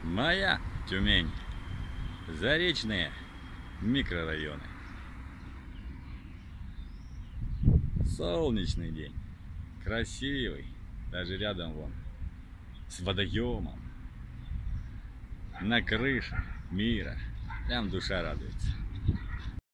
Моя Тюмень. Заречные микрорайоны. Солнечный день. Красивый. Даже рядом вон. С водоемом. На крыше мира. Прям душа радуется.